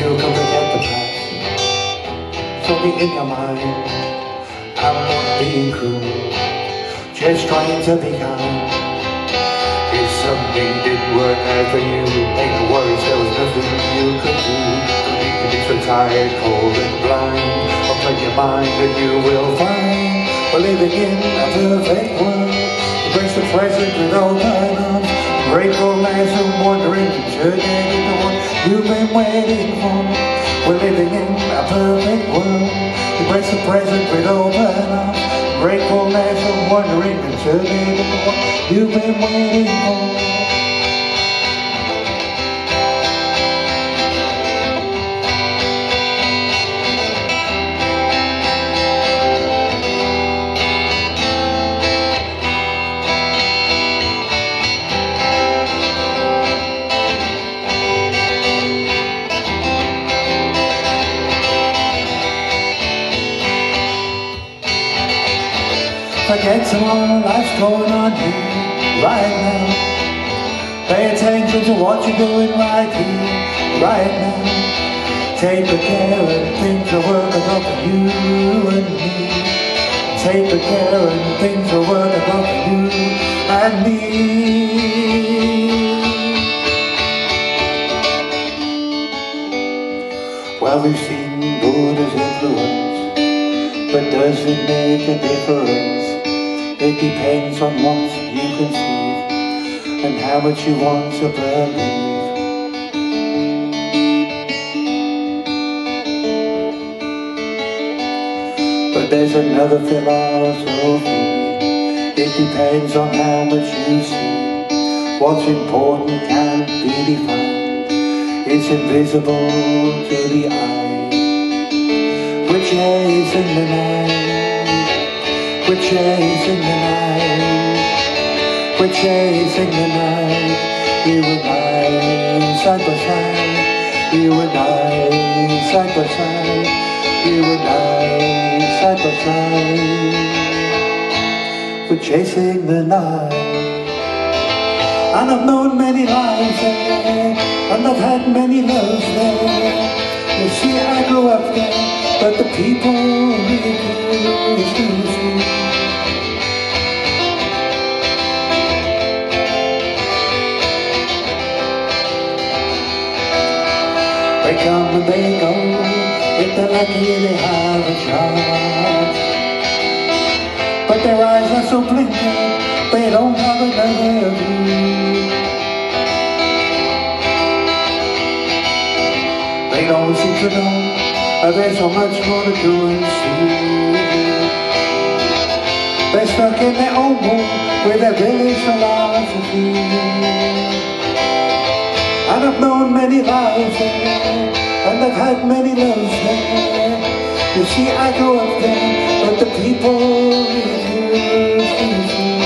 you can forget the past. So be in your mind, I'm not being cruel, just trying to be kind. If something didn't work out for you, ain't no worries, there was nothing you could do. Don't need to be so tired, cold and blind. Open your mind and you will find we're living in a perfect world. Embrace the present with open arms. Gratefulness and wondering and turning into what you've been waiting for. We're living in a perfect world. Embrace the present with open arms. Gratefulness and wondering and turning into what you've been waiting for. Forget tomorrow, life's going on here, right now. Pay attention to what you're doing right here, right now. Take good care and things are working out for you and me. Take good care and things are working out for you and me. Well, we've seen Buddha's influence, but does it make a difference? It depends on what you conceive and how much you want to believe. But there's another philosophy. It depends on how much you see. What's important can't be defined. It's invisible to the eye. We're chasing the night. We're chasing the night. We're chasing the night. You and I, side by side. You and I, side by side. You and I, side by side. We're chasing the night. And I've known many lives there, and I've had many loves there. You see, I grew up there, but the people refuse me. They come and they go, if they're lucky they have a chance. But their eyes are so blinking, they don't have another view. They don't seem to know there's so much more to do and see. They're stuck in their own world with their village philosophy. And I've known many lives there, and I've had many loves there. You see, I grew up there, but the people refuse me.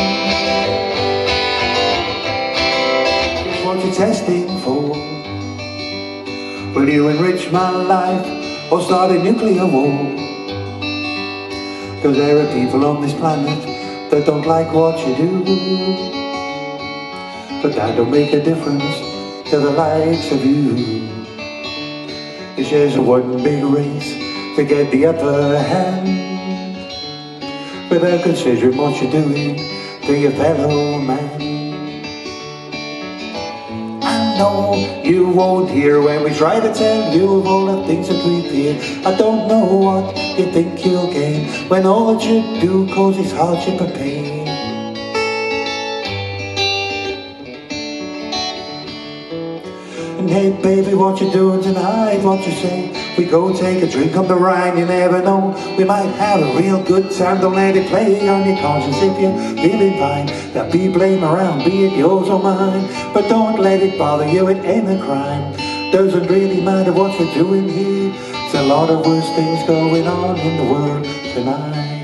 It's what you're testing for. Will you enrich my life or start a nuclear war? Cause there are people on this planet that don't like what you do. But that don't make a difference to the likes of you. It's just one big race to get the upper hand, without considering what you're doing to your fellow man. I know you won't hear when we try to tell you of all the things that we fear. I don't know what you think you'll gain when all that you do causes hardship and pain. And hey baby, what you doing tonight, what you say? We go take a drink on the Rhine, you never know, we might have a real good time. Don't let it play on your conscience if you're feeling fine. There'll be blame around, be it yours or mine, but don't let it bother you, it ain't a crime. Doesn't really matter what we're doing here, there's a lot of worse things going on in the world tonight.